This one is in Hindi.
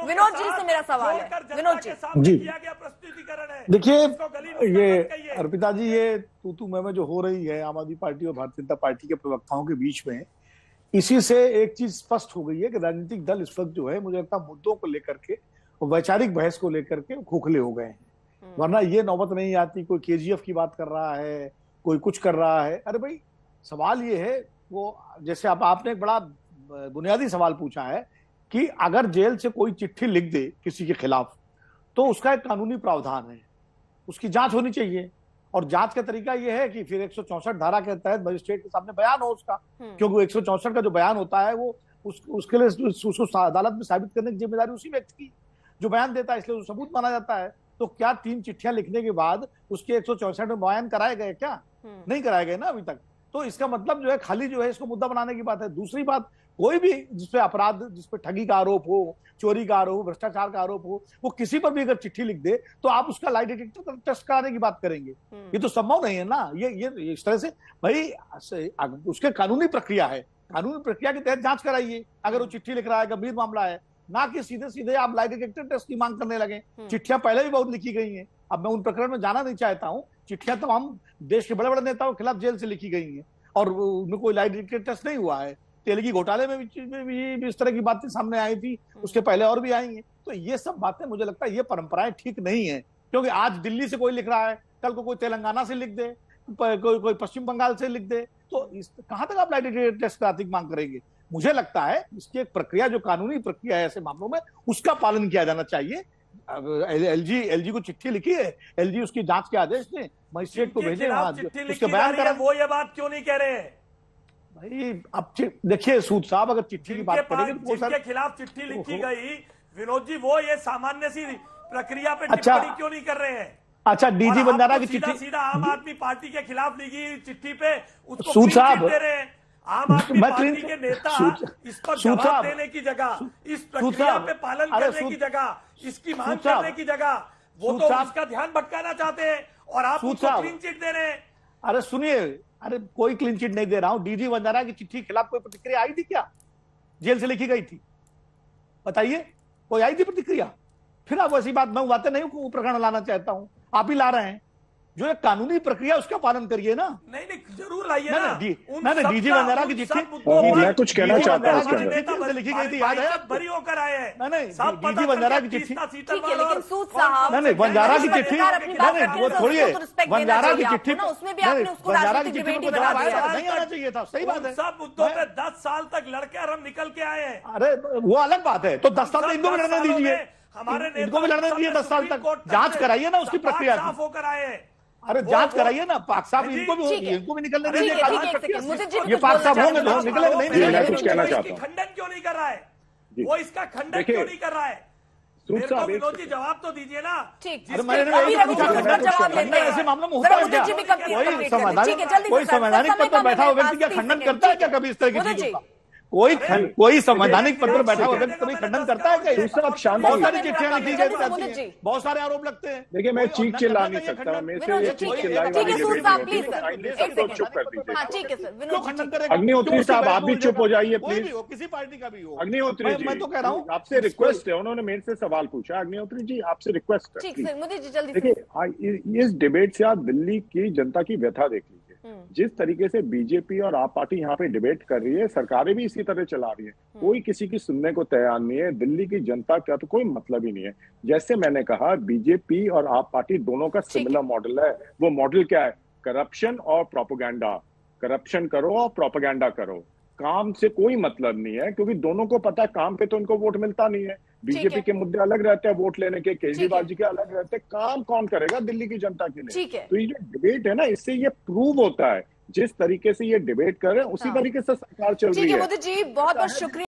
विनोद जी से मेरा सवाल है। विनोद जी किया गया प्रस्तुतिकरण है। देखिए ये अर्पिता जी, ये तू मैं जो हो रही है आम आदमी पार्टी और भारतीय जनता पार्टी के प्रवक्ताओं के बीच में, इसी से एक चीज स्पष्ट हो गई है कि राजनीतिक दल इस वक्त जो है, मुझे लगता है मुद्दों को लेकर के, वैचारिक बहस को लेकर के खोखले हो गए हैं। वरना ये नौबत नहीं आती, कोई केजीएफ की बात कर रहा है, कोई कुछ कर रहा है। अरे भाई, सवाल ये है, वो जैसे आपने एक बड़ा बुनियादी सवाल पूछा है कि अगर जेल से कोई चिट्ठी लिख दे किसी के खिलाफ, तो उसका एक कानूनी प्रावधान है, उसकी जांच होनी चाहिए। और जांच का तरीका यह है कि फिर 164 धारा के तहत मजिस्ट्रेट के सामने बयान हो उसका, क्योंकि वो 164 का जो बयान होता है वो उसके लिए उसको अदालत में साबित करने की जिम्मेदारी उसी व्यक्ति की जो बयान देता है, इसलिए सबूत माना जाता है। तो क्या 3 चिट्ठियां लिखने के बाद उसके 164 में बयान कराए गए? क्या नहीं कराए गए ना अभी तक। तो इसका मतलब जो है, खाली जो है इसको मुद्दा बनाने की बात है। दूसरी बात, कोई भी जिसपे अपराध, जिसपे ठगी का आरोप हो, चोरी का आरोप हो, भ्रष्टाचार का आरोप हो, वो किसी पर भी अगर चिट्ठी लिख दे तो आप उसका लाई डिटेक्टर टेस्ट कराने की बात करेंगे। ये तो संभव नहीं है ना। ये इस तरह से भाई, उसके कानूनी प्रक्रिया है, कानूनी प्रक्रिया के तहत जांच कराइए। अगर वो चिट्ठी लिख रहा है, गंभीर मामला है, ना कि सीधे सीधे आप लाई डिटेक्टर टेस्ट की मांग करने लगे। चिट्ठियां पहले भी बहुत लिखी गई हैं, अब मैं उन प्रकरण में जाना नहीं चाहता हूं। चिट्ठियां तमाम देश के बड़े बड़े नेताओं के खिलाफ जेल से लिखी गई हैं और उनमें कोई लाई डिटेक्टर टेस्ट नहीं हुआ है। तेलगी घोटाले में भी इस तरह की बातें सामने आई थी, उसके पहले और भी आई हैं। तो ये सब बातें, मुझे लगता है ये परंपराएं ठीक नहीं है, क्योंकि आज दिल्ली से कोई लिख रहा है, कल को कोई तेलंगाना से लिख दे, कोई पश्चिम बंगाल से लिख दे, तो कहां तक आप लाई डिटेक्टर टेस्ट कराने की मांग करेंगे? मुझे लगता है इसकी एक प्रक्रिया, जो कानूनी प्रक्रिया है ऐसे मामलों में, उसका पालन किया जाना चाहिए। एलजी को चिट्ठी लिखी है, एलजी उसकी जांच के आदेश दें, मजिस्ट्रेट को भेजे, उसके बयान करें। वो ये बात क्यों नहीं कह रहे हैं भाई? अब देखिए सूद साहब, अगर चिट्ठी की बात करेंगे तो जिनके खिलाफ चिट्ठी लिखी गई, विनोद जी, वो ये सामान्य सी प्रक्रिया पे टिप्पणी क्यों नहीं कर रहे हैं? अच्छा, डीजी बंजारा की चिट्ठी सीधा आम आदमी पार्टी के खिलाफ लिखी चिट्ठी पे उसको सूद साहब दे रहे हैं। आम आदमी पार्टी के नेता इस पर जवाब देने की जगह, इस प्रक्रिया पे पालन करने की जगह, इसकी मांग करने की जगह, वो तो उसका ध्यान भटकाना चाहते हैं और आप उसको क्लीन चिट दे रहे हैं। अरे सुनिए, अरे कोई क्लीन चिट नहीं दे रहा हूं। डीजी बंजारा की चिट्ठी के खिलाफ कोई प्रतिक्रिया आई थी क्या? जेल से लिखी गई थी, बताइए, कोई आई थी प्रतिक्रिया? फिर आप ऐसी बातें नहीं प्रकरण लाना चाहता हूं, आप ही ला रहे हैं। जो एक कानूनी प्रक्रिया, उसका पालन करिए ना। नहीं जरूर लाइए ना। डीजी बंजारा की चिट्ठी, मैं कुछ कहना चाहता हूँ, लिखी गई थी, याद है? भरी होकर आए हैं। नहीं, डीजी बंजारा की चिट्ठी, नहीं, बंजारा की चिट्ठी, वो थोड़ी है, बंजारा की चिट्ठी, बंजारा की चिट्ठी को जवाब नहीं आना चाहिए था। सही बात है, सब मुद्दों पे 10 साल तक लड़के और हम निकल के आए हैं। अरे वो अलग बात है, तो 10 साल इनको भी लड़ने दीजिए, हमारे इनको भी लड़ने दीजिए 10 साल तक। जांच कराइए ना उसकी प्रक्रिया की, साफ होकर आए हैं। अरे जांच कराइए ना, पाक साहब इनको भी निकलने दीजिए। ये पाक साहब होंगे तो निकलेंगे, नहीं निकलेंगे। कुछ कहना चाहता हूँ, खंडन क्यों नहीं कर रहा है वो? इसका खंडन क्यों नहीं कर रहा है? विनोद जी जवाब तो दीजिए ना। ऐसे मामलों में होता है क्या? कोई संवैधानिक पद पर बैठा हुआ व्यक्ति क्या खंडन करता है क्या कभी इस तरह की चीजों का? कोई संवैधानिक पद पर बैठा हुआ व्यक्ति कभी खंडन करता है क्या? बहुत सारी चिट्ठियां लिखी गई, बहुत सारे आरोप लगते हैं। देखिए, मैं चीख चिल्ला नहीं सकता, मैं से ये चीख चिल्लाई चुप कर दीजिए। अग्निहोत्री साहब, आप भी चुप हो जाइए प्लीज, किसी पार्टी का भी हो। अग्निहोत्री जी, मैं तो कह रहा हूँ, आपसे रिक्वेस्ट है, उन्होंने मेरे से सवाल पूछा। अग्निहोत्री जी, आपसे रिक्वेस्ट है, देखिए इस डिबेट से आप दिल्ली की जनता की व्यथा देख लीजिए। जिस तरीके से बीजेपी और आप पार्टी यहाँ पे डिबेट कर रही है, सरकारें भी इसी तरह चला रही है, कोई किसी की सुनने को तैयार नहीं है। दिल्ली की जनता का तो कोई मतलब ही नहीं है। जैसे मैंने कहा, बीजेपी और आप पार्टी दोनों का सिमिलर मॉडल है। वो मॉडल क्या है? करप्शन और प्रोपेगेंडा। करप्शन करो और प्रोपेगेंडा करो, काम से कोई मतलब नहीं है, क्योंकि दोनों को पता है काम पे तो इनको वोट मिलता नहीं है। बीजेपी के मुद्दे अलग रहते हैं वोट लेने के, केजरीवाल जी के अलग रहते हैं। काम कौन करेगा दिल्ली की जनता के लिए? तो ये जो डिबेट है ना, इससे ये प्रूव होता है, जिस तरीके से ये डिबेट कर रहे हैं उसी तरीके से सरकार चल रही है। मोदी जी, बहुत बहुत शुक्रिया।